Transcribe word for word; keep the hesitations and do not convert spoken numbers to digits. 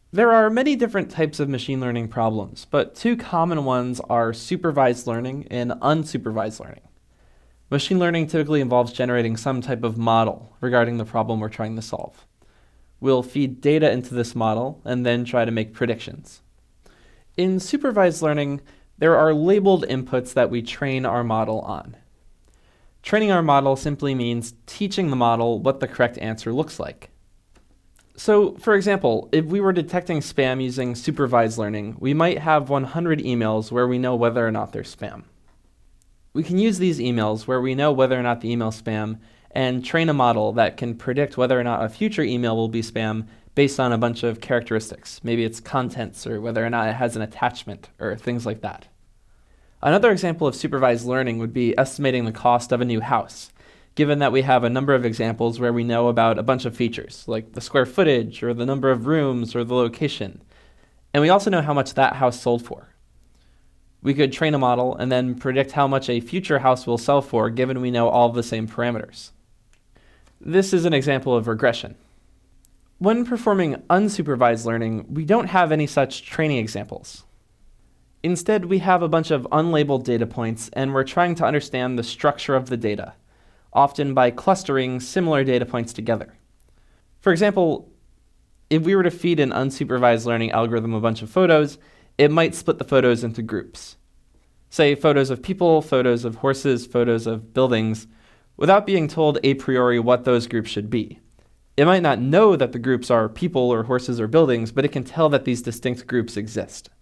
There are many different types of machine learning problems, but two common ones are supervised learning and unsupervised learning. Machine learning typically involves generating some type of model regarding the problem we're trying to solve. We'll feed data into this model and then try to make predictions. In supervised learning, there are labeled inputs that we train our model on. Training our model simply means teaching the model what the correct answer looks like. So, for example, if we were detecting spam using supervised learning, we might have one hundred emails where we know whether or not they're spam. We can use these emails where we know whether or not the email is spam and train a model that can predict whether or not a future email will be spam based on a bunch of characteristics. Maybe its contents or whether or not it has an attachment or things like that. Another example of supervised learning would be estimating the cost of a new house, given that we have a number of examples where we know about a bunch of features, like the square footage or the number of rooms or the location. And we also know how much that house sold for. We could train a model and then predict how much a future house will sell for, given we know all of the same parameters. This is an example of regression. When performing unsupervised learning, we don't have any such training examples. Instead, we have a bunch of unlabeled data points, and we're trying to understand the structure of the data, often by clustering similar data points together. For example, if we were to feed an unsupervised learning algorithm a bunch of photos, it might split the photos into groups. Say photos of people, photos of horses, photos of buildings, without being told a priori what those groups should be. It might not know that the groups are people or horses or buildings, but it can tell that these distinct groups exist.